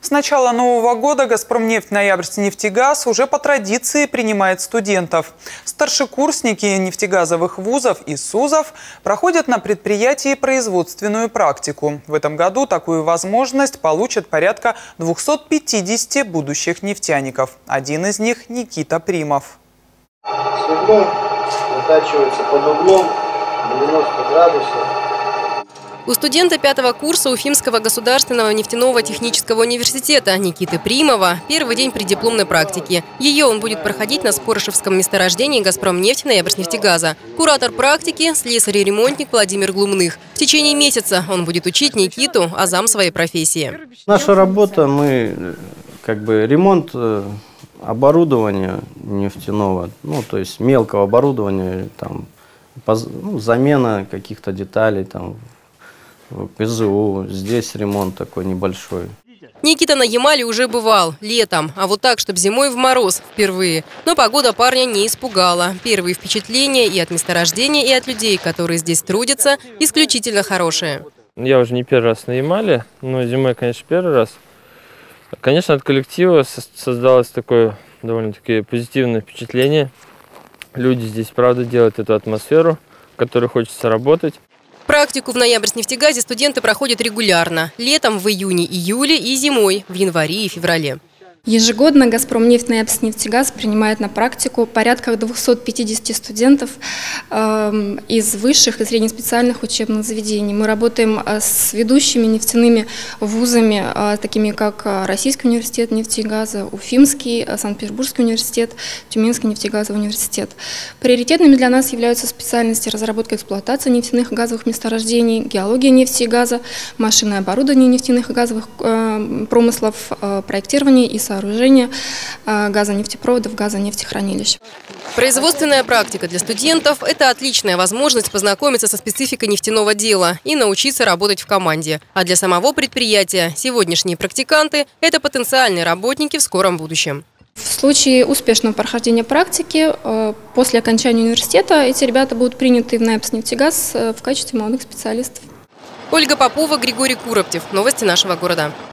С начала нового года «Газпромнефть», «Ноябрьскнефтегаз» уже по традиции принимает студентов. Старшекурсники нефтегазовых вузов и СУЗов проходят на предприятии производственную практику. В этом году такую возможность получат порядка 250 будущих нефтяников. Один из них – Никита Примов. Сверло вытачивается под углом 90 градусов. У студента 5-го курса Уфимского государственного нефтяного технического университета Никиты Примова первый день преддипломной практики. Ее он будет проходить на Спорышевском месторождении «Газпромнефть», «Ноябрьскнефтегаза». Куратор практики – слесарь и ремонтник Владимир Глумных. В течение месяца он будет учить Никиту азам своей профессии. Наша работа, ремонт оборудования нефтяного, то есть мелкого оборудования, замена каких-то деталей, ПЗУ, здесь ремонт такой небольшой. Никита на Ямале уже бывал летом, а вот так, чтобы зимой в мороз впервые. Но погода парня не испугала. Первые впечатления и от месторождения, и от людей, которые здесь трудятся, исключительно хорошие. Я уже не первый раз на Ямале, но зимой, конечно, первый раз. Конечно, от коллектива создалось такое довольно-таки позитивное впечатление. Люди здесь, правда, делают эту атмосферу, в которой хочется работать. Практику в «Ноябрьскнефтегазе» студенты проходят регулярно. Летом в июне-июле и зимой в январе и феврале. Ежегодно «Газпромнефть», «Ноябрьскнефтегаз» принимает на практику порядка 250 студентов из высших и среднеспециальных учебных заведений. Мы работаем с ведущими нефтяными вузами, такими как Российский университет нефтегаза, Уфимский, Санкт-Петербургский университет, Тюменский нефтегазовый университет. Приоритетными для нас являются специальности разработка и эксплуатация нефтяных и газовых месторождений, геология нефти и газа, машинное оборудование нефтяных и газовых промыслов, проектирование и сооружения газонефтепроводов, газонефтехранилищ. Производственная практика для студентов – это отличная возможность познакомиться со спецификой нефтяного дела и научиться работать в команде. А для самого предприятия сегодняшние практиканты – это потенциальные работники в скором будущем. В случае успешного прохождения практики, после окончания университета, эти ребята будут приняты в «Ноябрьскнефтегаз» в качестве молодых специалистов. Ольга Попова, Григорий Куроптев. Новости нашего города.